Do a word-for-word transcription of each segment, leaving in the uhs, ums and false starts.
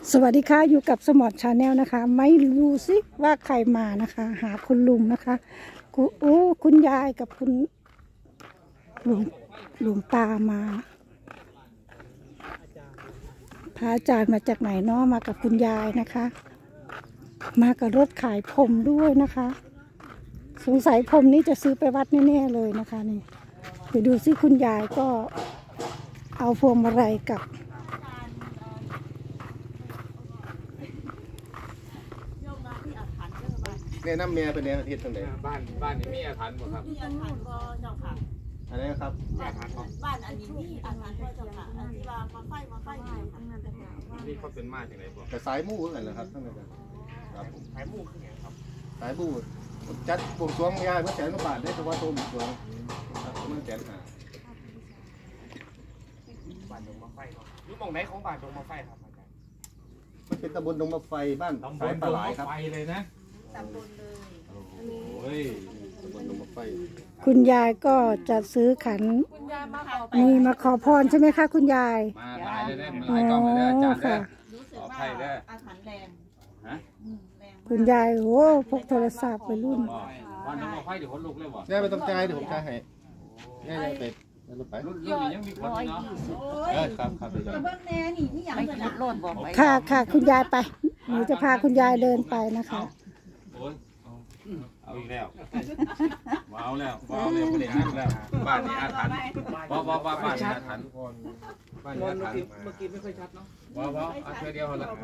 สวัสดีค่ะอยู่กับสมอดชาแนลนะคะไม่รู้สิว่าใครมานะคะ หาคุณลุงนะคะกูโอ้คุณยายกับคุณหลวงหลวงตามาพระอาจารย์มาจากไหนเนาะมากับคุณยายนะคะ มากับรถขายผมด้วยนะคะ สงสัยผมนี้จะซื้อไปวัดแน่ๆเลยนะคะนี่ไปดูสิคุณยายก็เอาพวงมาลัยกับเนี่ยน้ำเมียเป็นแนวอาทิตย์ตั้งแต่บ้านบ้านนี้มีอาถรรพ์บ่ครับมีอาถรรพ์บ่เจ้าค่ะอะไรครับบ้านบ้านอันนี้มีอาถรรพ์บ่เจ้าค่ะอันที่ว่ามาไฟมาไฟนี่ค่ะนี่เขาเป็นมาจากไหนบ่แต่สายมู่กันเหรอครับตั้งแต่ครับผมสายมู่คือไงครับสายมู่จัดบวงสรวงยายเมื่อแสนกว่าบาทได้เฉพาะตัวบวงสรวงครับเมื่อแสนห้าบ้านดงมะไฟเนาะอยู่ตรงไหนของบ้านดงมะไฟครับอาจารย์มันเป็นตำบลดงมะไฟบ้านสายปลาไหลครับไฟเลยนะตำบลเลยโอ้ยตำบลดงมะไฟคุณยายก็จะซื้อขันมีมาขอพรใช่ไหมคะคุณยายมาหลายเลยนะมาหลายกล้องเลยนะอาจารย์เด้อรู้สึกว่าอาถรรพ์แรงฮะคุณยายโอ้พกโทรศัพท์ไปรุ่นบ้านดงมะไฟเดี๋ยวคนลุกเลยบ่ย่าไปต้องจ่ายเดี๋ยวผมจ่ายให้ย่าไปแล้วไปรุ่นนี้ยังมีคนเนาะเออครับครับเบิ่งแน่นี่นี่ยังเป็นโลดบ่ไปค่ะค่ะคุณยายไปหนูจะพาคุณยายเดินไปนะคะโอ้ยเอาอีกแล้วว้าวแล้วว้าวแล้วประเด็นนั้นแล้วบ้านนี้อาถรรพ์ว้าวว้าวบ้านนี้อาถรรพ์บ้านนี้อาถรรพ์เมื่อกี้ไม่ค่อยชัดเนาะว้าวว้าวเอาเธอเดียวละ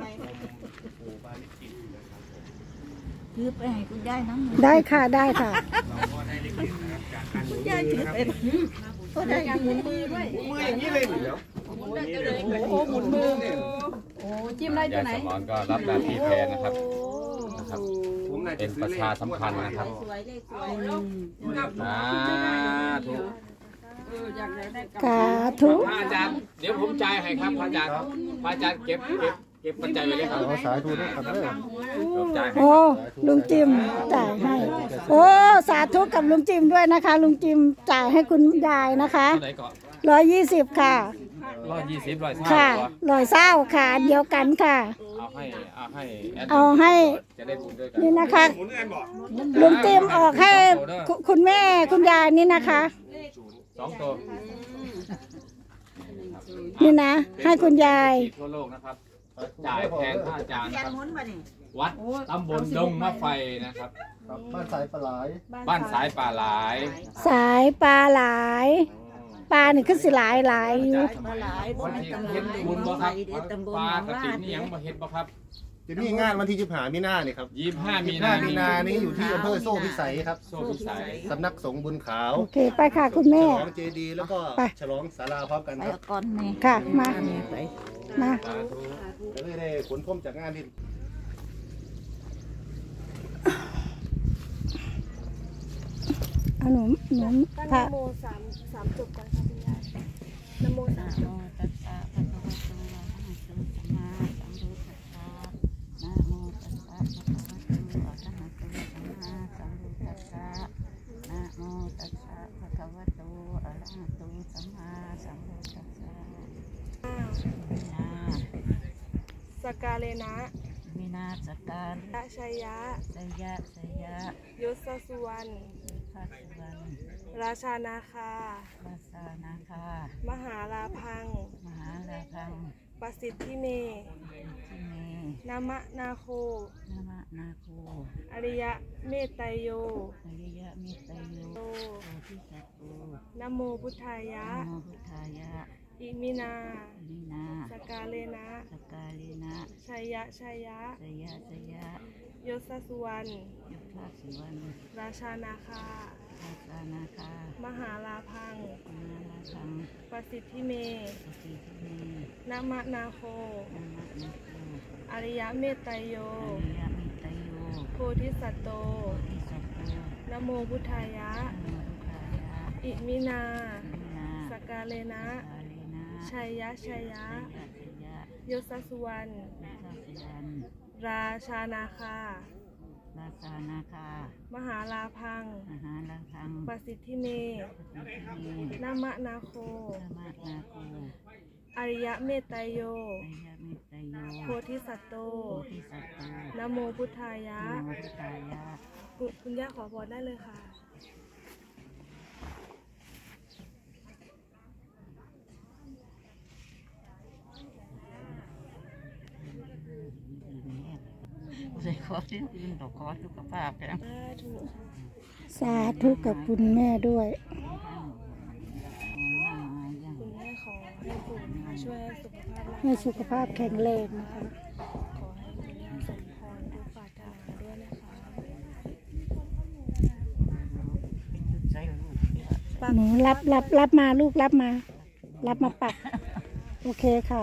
ถือไปให้คุณยายน้ำได้ค่ะได้ค่ะคุณยายถือเป็นก็ได้หมุนมือด้วยมืออย่างนี้เลยเหรอโอ้หมุนมือโอ้จิ้มได้ตัวไหนยายสมรก็รับหน้าที่แทนนะครับนะครับเป็นประชาสัมพันธ์นะครับอ่าถูกกาทุพระอาจารย์เดี๋ยวผมจ่ายให้ครับพระอาจารย์พระอาจารย์เก็บเก็บเก็บปัจจัยไว้เลยครับสายดูด้วยครับเด้อโอ้ลุงจิมจ่ายให้โอ้สาธุกับลุงจิมด้วยนะคะลุงจิมจ่ายให้คุณยายนะคะร้อยยี่สิบค่ะร้อยยี่สิบร้อยเศร้าค่ะร้อยเศร้าค่ะเดียวกันค่ะเอาให้เอาให้เอาให้จะได้บุญด้วยกันนี่นะคะลุงจิมออกให้คุณแม่คุณยายนี่นะคะสองตัวนี่นะให้คุณยายทั่วโลกนะครับจ่ายแทนพระอาจารย์ครับวัดตำบลดงมะไฟนะครับบ้านสายปลาไหลบ้านสายป่าหลายสายปลาหลายปลานี่คือสิหลายหลายอยู่วันที่เฮ็ดบุญบ่ครับปลากระถิ่นนี่ยังบ่เฮ็ดบ่ครับจะมีงานวันที่ยี่สิบห้ามีนาเนี่ยครับยี่สิบห้ามีนามีนานี้อยู่ที่อำเภอโซ่พิสัยครับโซ่พิสัยสำนักสงฆ์บุญขาวโอเคไปค่ะคุณแม่ฉลองเจดีย์แล้วก็ฉลองศาลาพร้อมกันครับก่อนนี่ค่ะมามาแล้วได้ขนพรมจากงานที่เอาหนูหนูพระนโมสามสามจบก่อนค่ะคุณยายนโมสามจบตัสสะภะคะวะโตอะระหะโตสัมมาสัมพุทธัสสะนะโมตัสสะภะคะวะโตอะระหะโตสัมมาสัมพุทธัสสะนะโมตัสสะภะคะวะโตอะระหะโตสัมมาสัมพุทธัสสะสกาเลนะมินาสการะชัยยะสยะสยะยศสุวรรณพัสวรรณราชานาคาราชานาคามหาลาพังมหาลาพังประสิทธิเมทิเมนามะนาโคนามะนาโคอริยะเมตไตโยอริยะเมตไตโยโพธิสัตโตนะโมพุทธายะนะโมพุทธายะอิมินามินาสกาเลนะสกาเลนะชัยยะชัยยะสยะสยะยศสุวรรณยศสุวรรณราชานาคาราชานาคามหาลาพังมหาลาพังประสิทธิเมประสิทธิเมนามะนาโคนามะนาโคอริยะเมตไตโยอริยะเมตไตโยโพธิสัตโตโพธิสัตโตนะโมพุทธายะนะโมพุทธายะอิมินาอิมินาสกาเลนะชัยยะชัยยะยศสุวรรณราชานาคาราชานาคามหาลาพังมหาลาพังประสิทธิเมนามะนาโคนามะนาโคอริยเมตไตรโยอริยเมตไตรโยโพธิสัตโตโพธิสัตโตนะโมพุทธายะนะโมพุทธายะคุณคุณย่าขอพรได้เลยค่ะใส่ขอที่อื่นต่อขอสุขภาพแข็งสาธุสาธุกับคุณแม่ด้วยคุณแม่ขอให้ปู่นะคะช่วยให้สุขภาพร่างกายให้สุขภาพแข็งแรงนะคะขอให้คุณย่าสมพรทุกปรารถนาด้วยนะคะใส่ลูกหนูรับรับรับมาลูกรับมา รับมาปัก โอเคค่ะ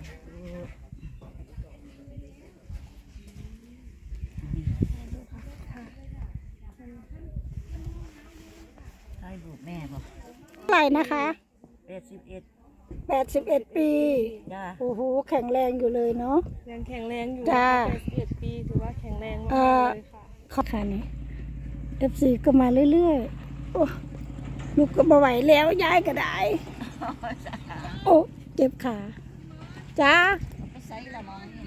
ใส่ลูกแม่บอกเท่าไหร่นะคะแปดสิบเอ็ดแปดสิบเอ็ดปีจ้าโอ้โหแข็งแรงอยู่เลยเนาะยังแข็งแรงอยู่จ้าแปดสิบเอ็ดปีถือว่าแข็งแรงมากเอ่อเลยค่ะขอค่ะนี่เอฟซีก็มาเรื่อยๆ โอ้ลูกก็มาไหวแล้วย้ายก็ได้ โอ้เจ็บขา จ้าไปใส่ละมอง